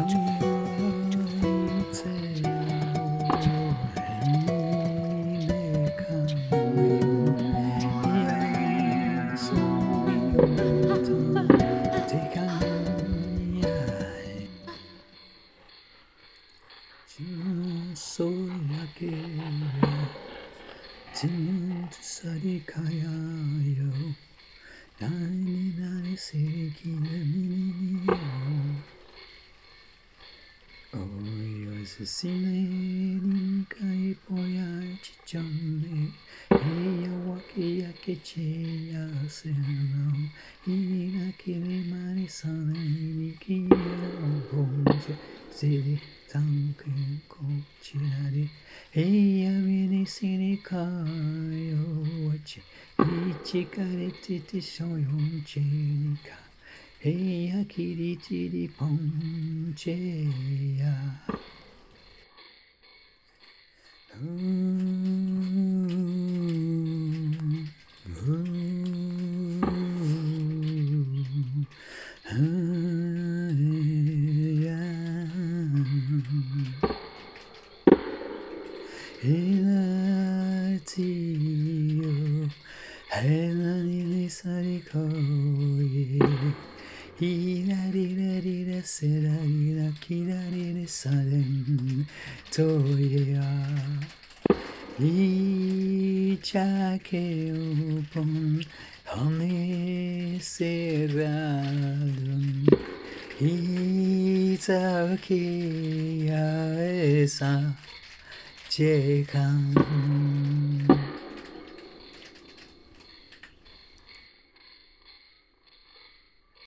Sine kai poya chichame iya waki yake cheya seno ina kiri mari sana ni kiya bonje siri tanke kochirari iya mini sini kayo wachi ichikare titi shoyon chenika iya kiri chiri poncheya Ichake upon honey seralum Itake ya esa chekan